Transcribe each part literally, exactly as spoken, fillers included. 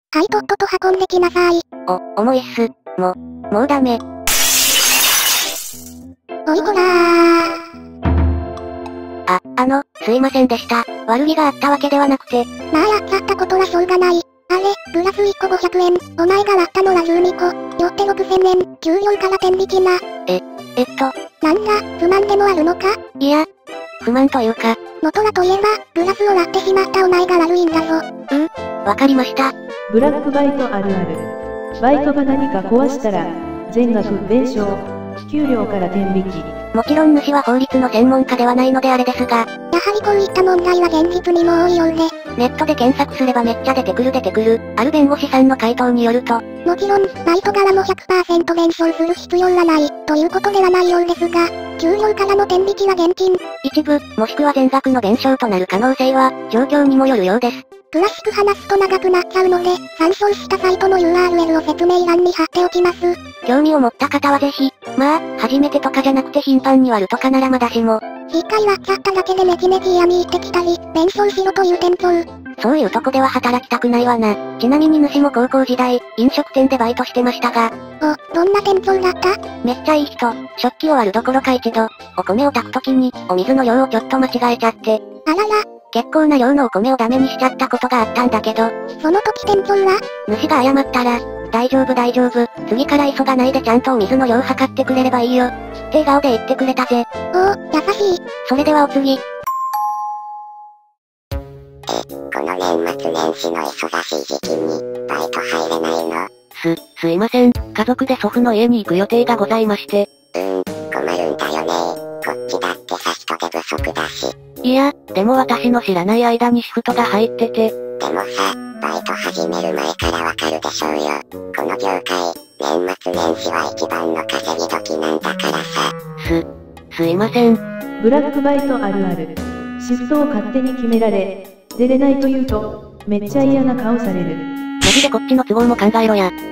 はい、とっとと運んできなさい。 お、重いっす。も、もうダメ。 おいこらー。 あ、あの、すいませんでした。悪気があったわけではなくて。 まあやっちゃったことはしょうがない。あれ、グラスいっこごひゃくえん。お前が割ったのはじゅうにこ。よってろくせんえん。給料から天引きな。 え、えっと。 なんだ、不満でもあるのか？ いや、不満というか。 元はといえば、グラスを割ってしまったお前が悪いんだぞ。 うん、わかりました。 ブラックバイトあるある。バイトが何か壊したら、全額弁償。給料から天引き。 もちろん主は法律の専門家ではないのであれですが、 やはりこういった問題は現実にも多いようで。 ネットで検索すればめっちゃ出てくる出てくる。ある弁護士さんの回答によると、 もちろん、バイト側も ひゃくパーセント 弁償する必要はない、ということではないようですが、給料からの天引きは現金。 一部、もしくは全額の弁償となる可能性は、状況にもよるようです。 詳しく話すと長くなっちゃうので、参照したサイトの ユーアールエル を説明欄に貼っておきます。 興味を持った方はぜひ、まあ、初めてとかじゃなくて頻繁に割るとかならまだしも。 一回割っちゃっただけでネチネチ嫌味言ってきたり、弁償しろという店長。 そういうとこでは働きたくないわな。ちなみに主も高校時代、飲食店でバイトしてましたが。 お、どんな店長だった？ めっちゃいい人。食器を割るどころか一度、お米を炊くときに、お水の量をちょっと間違えちゃって。 あらら。 結構な量のお米をダメにしちゃったことがあったんだけど。 その時店長は？ 主が謝ったら、大丈夫大丈夫。次から急がないでちゃんとお水の量測ってくれればいいよ。って笑顔で言ってくれたぜ。 おお、優しい。 それではお次。 この年末年始の忙しい時期に、バイト入れないの？ す、すいません。家族で祖父の家に行く予定がございまして。 うーん、困るんだよね。こっちだってさ人手不足だし。 いや、でも私の知らない間にシフトが入ってて。 でもさ、バイト始める前からわかるでしょうよ。この業界、年末年始は一番の稼ぎ時なんだからさ。 す、すいません。 ブラックバイトあるある。シフトを勝手に決められ、出れないと言うと、めっちゃ嫌な顔される。 マジでこっちの都合も考えろや。 はい、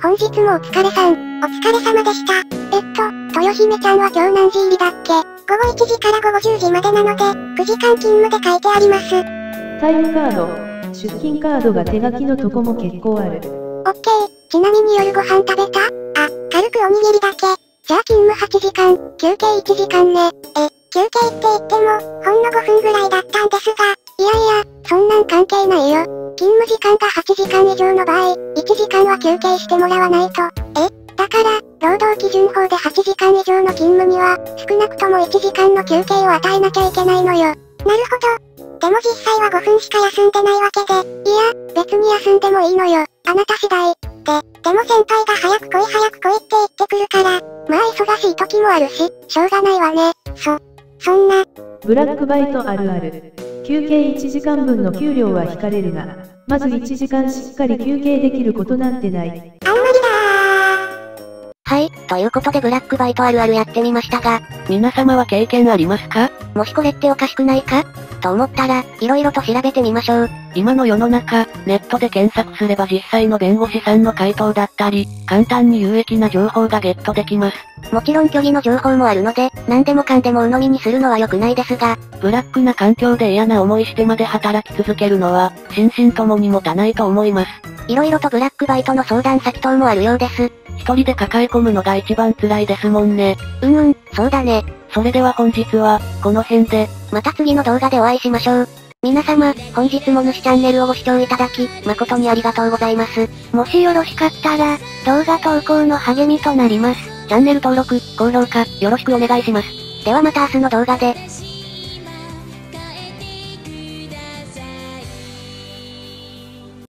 本日もお疲れさん、お疲れ様でした。えっと、豊姫ちゃんは今日何時入りだっけ？ごごいちじからごごじゅうじまでなので、くじかん勤務で書いてあります。 タイムカード、出勤カードが手書きのとこも結構ある。 オッケー、ちなみに夜ご飯食べた？あ、軽くおにぎりだけ。じゃあ勤務はちじかん、休憩いちじかんね。え、休憩って言っても、ほんのごふんぐらいだったんですが、いやいや、そんなん関係ないよ。勤務時間がはちじかん以上の場合、いちじかんは休憩してもらわないと。え？だから、労働基準法ではちじかん以上の勤務には、少なくともいちじかんの休憩を与えなきゃいけないのよ。なるほど。でも実際はごふんしか休んでないわけで、いや、別に休んでもいいのよ。あなた次第。で、でも先輩が早く来い早く来いって言ってくるから、まあ忙しい時もあるし、しょうがないわね。そ、そんな。 ブラックバイトあるある。休憩いちじかんぶんの給料は引かれるが、まずいちじかんしっかり休憩できることなんてない。 あんまりだー。 はい、ということでブラックバイトあるあるやってみましたが、皆様は経験ありますか？もしこれっておかしくないかと思ったら、色々と調べてみましょう。今の世の中、ネットで検索すれば実際の弁護士さんの回答だったり、簡単に有益な情報がゲットできます。もちろん虚偽の情報もあるので、何でもかんでも鵜呑みにするのは良くないですが、ブラックな環境で嫌な思いしてまで働き続けるのは、心身ともに持たないと思います。色々とブラックバイトの相談先等もあるようです。一人で抱え込むのが一番辛いですもんね。うんうん、そうだね。それでは本日は、この辺で、また次の動画でお会いしましょう。皆様、本日も主チャンネルをご視聴いただき、誠にありがとうございます。もしよろしかったら、動画投稿の励みとなります。チャンネル登録、高評価、よろしくお願いします。ではまた明日の動画で。